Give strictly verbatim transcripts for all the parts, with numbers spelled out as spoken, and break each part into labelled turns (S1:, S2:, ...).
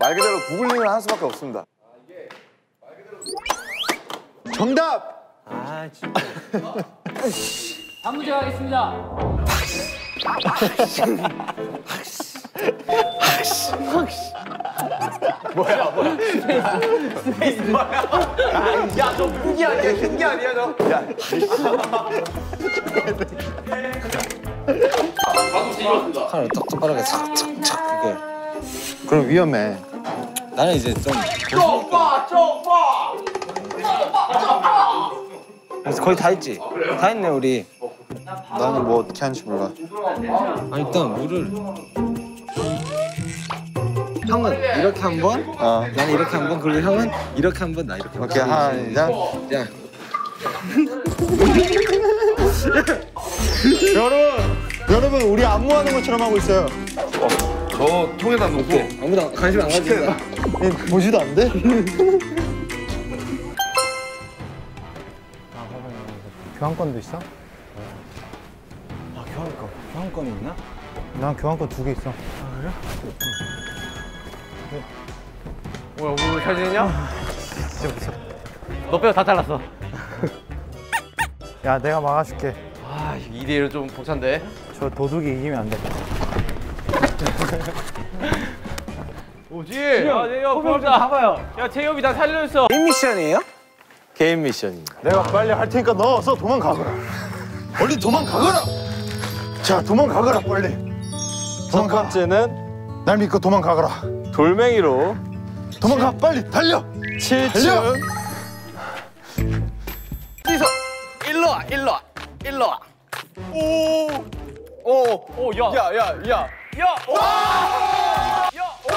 S1: 말 그대로 구글링을 할 수밖에 없습니다. 정답!
S2: 아 진짜.
S3: 다음 문제 가겠습니다.
S1: 뭐야 뭐야? 스페이스 뭐야? 야저 흉기 아니야? 흉기 아니야 저? 야.
S4: 방금 뒤집었습니다.
S2: 칼을 똑똑하게 착착착 그게.
S1: 그럼 위험해.
S2: 나는 이제 좀.
S4: 쪼빠 쪼빠.
S2: 그래서 거의 다 했지. 다 했네 우리.
S1: 나는 뭐 어떻게 하는지 몰라.
S2: 아 일단 물을. 형은 이렇게 한 번,
S1: 어.
S2: 나는 이렇게 한 번, 그리고 형은 이렇게 한 번, 나 이렇게 한 번.
S1: 오케이 하나, 자.
S2: 야.
S1: 여러분, 여러분 우리 안무하는 것처럼 하고 있어요.
S4: 저 통에다 놓고
S2: 아무도 관심 안 가진다.
S1: 보지도 안 돼?
S5: 교환권도 있어?
S2: 아 교환권, 교환권이 있나?
S5: 난 교환권 두 개 있어.
S2: 아 그래?
S3: 뭐야, 오늘 잘 지냈냐? 진짜 무서워. 너 빼고 다 잘랐어.
S5: 야, 내가 막아줄게.
S3: 아, 이 대 일은 좀 벅찬데.
S5: 저 도둑이 이기면 안 돼.
S3: 오지? 야, 야, 보자. 봐봐요. 야, 태엽이 나 살려줬어.
S2: 개인 미션이에요?
S1: 개인 미션입니다. 내가 빨리 할 테니까 넣어서 도망가거라. 얼른 도망가거라. 자, 도망가거라 빨리. 첫 번째는 날 믿고 도망가거라. 돌멩이로 도망가 빨리 달려. 칠 층.
S3: 어디서? 일로 와, 일로 와, 일로 와. 오, 오, 오, 야, 야, 야, 야, 야, 와, 야,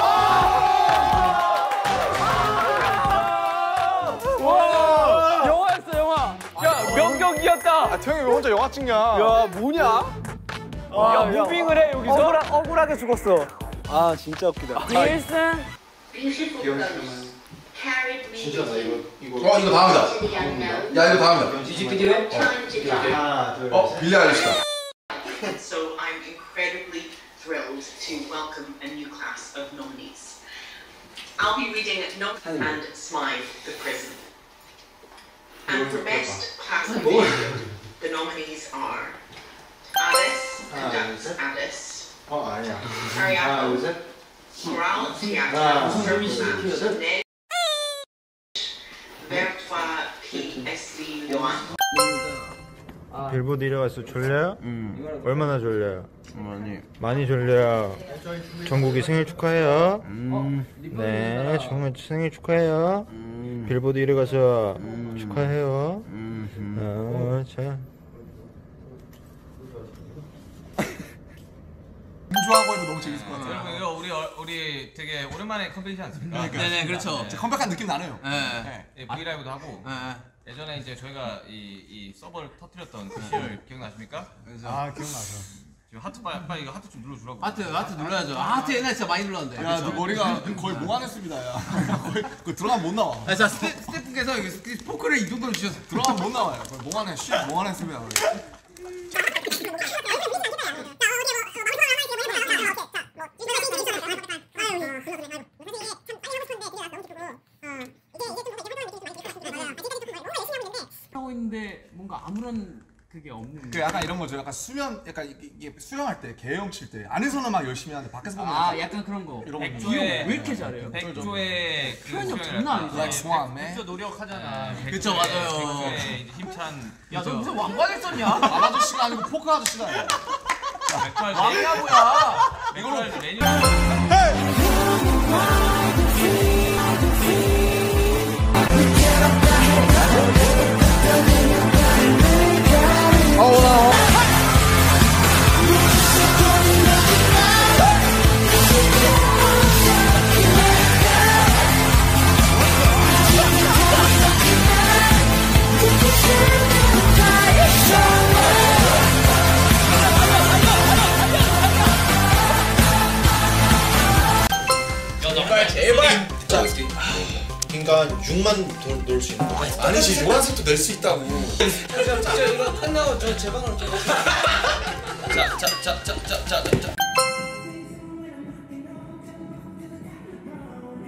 S3: 와, 와, 영화였어, 영화. 야, 명경기였다.
S1: 아, 태형이 왜 혼자 영화 찍냐?
S3: 야, 뭐냐? 와, 야, 무빙을 해 여기서. 억울하,
S2: 억울하게 죽었어. 아 진짜 웃기다.
S3: 닐슨.
S4: 진짜 나 이거 이거 어 이거 다음이다. 야 이거 다음이다.
S6: 뮤직비디오?
S4: 하나 둘 어 빌리 아일리시다.
S6: So I'm incredibly thrilled to welcome a new class of nominees. I'll be reading Nom and Smythe the Prison. And for best class of video, the nominees are Alice conducts Alice.
S4: 어 아니야.
S6: Ariadne, Morale Theatre, Ned, Vertois P S C one.
S5: 빌보드 일 위 가수 졸려요? 음. 얼마나 졸려요?
S2: 많이.
S5: 많이 졸려요. 정국이 생일 축하해요. 음. 네, 정말 생일 축하해요. 음. 빌보드 일 위 가수 음. 축하해요. 음. 어, 자.
S4: 민주하고 해도 너무 재밌을 것 같아요.
S7: 여러분 이거 우리 어, 우리 되게 오랜만에 컴백이지 않습니까?
S4: 네네 그렇죠.
S7: 네.
S4: 컴백한 느낌 나네요.
S7: 네. 네. 브이라이브도 하고. 네. 예전에 이제 저희가 이, 이 서버를 터뜨렸던 그 시절 기억나십니까?
S5: 아, 기억나죠.
S7: 지금 하트 빨리, 빨리 이거 하트 좀 눌러주라고.
S8: 하트 하트 눌러야죠. 아, 하트 옛날에 진짜 많이 눌렀는데.
S4: 야, 너 머리가 거의 몽환했습니다. 야, 거의 그 들어가면 못 나와.
S8: 아, 자 스태, 스태프께서 여기 포크를 이 정도로 주셔서
S4: 들어가면 못 나와요. 거의 몽환해, 씨, 몽환했습니다.
S8: 하고 있는데 뭔가 아무런 그게 없는.
S4: 그 약간 이런 거죠. 약간 수면, 약간 이게 수영할 때, 개영 칠 때 안에서는 막 열심히 하는데 밖에서 보면
S8: 아, 약간 그런 거.
S4: 이런 거.
S7: 백조의
S8: 왜 이렇게 잘해요?
S7: 백조의 그
S8: 표현력
S7: 수영이랄까.
S8: 장난 아니죠.
S4: Like Swan,
S7: 진짜 노력하잖아.
S8: 그쵸,
S7: 백조의,
S8: 맞아요.
S7: 백조의 이제 힘찬.
S8: 야, 너 무슨 왕관을 썼냐?
S4: 아, 아저씨가 아니고 포크 아저씨다.
S7: 백발
S8: 왕이야
S7: 이걸로 메뉴.
S9: 그러니까 육만 넣을 수 있는 거 아니지 노란색도 낼 수 있다고.
S2: 진짜 이거 끝나고 저 제 방으로 좀. 자자자자자자 자.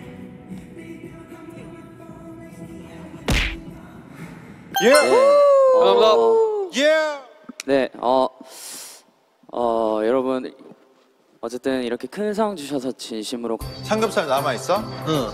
S1: 예.
S3: 감사합니다.
S1: 예.
S10: 네, 어, 어, 여러분 어쨌든 이렇게 큰 상 주셔서 진심으로.
S1: 삼겹살 남아 있어?
S2: 응.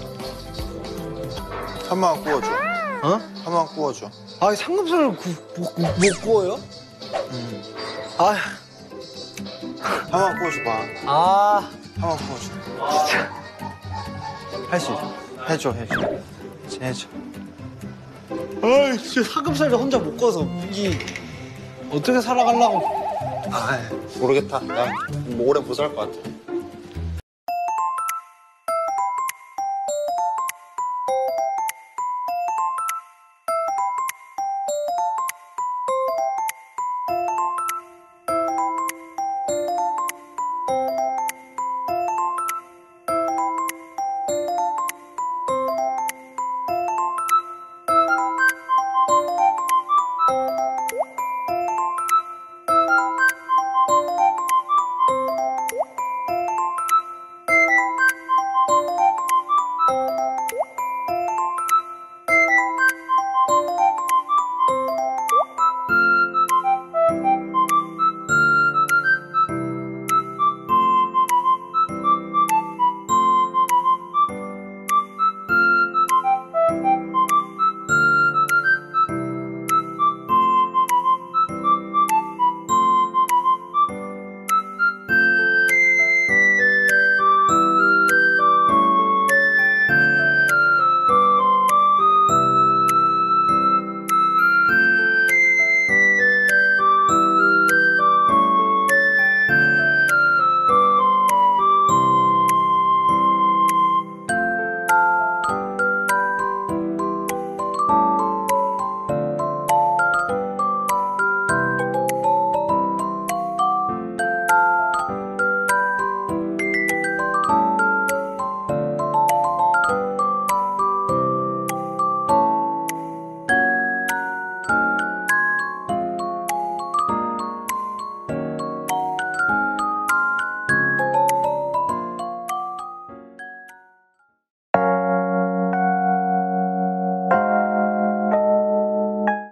S1: 한 번 구워줘. 어? 한 번 구워줘.
S2: 아 삼겹살을 구, 못, 못 구워요?
S1: 응.
S2: 아,
S1: 한 번 구워줘 봐.
S2: 아,
S1: 한 번 구워줘. 진짜. 할 수 있어. 해줘, 해줘. 해줘.
S2: 아, 진짜 삼겹살도 혼자 못 구워서 이 어떻게 살아가려고?
S1: 아, 모르겠다. 나 오래 못 살 것 같아.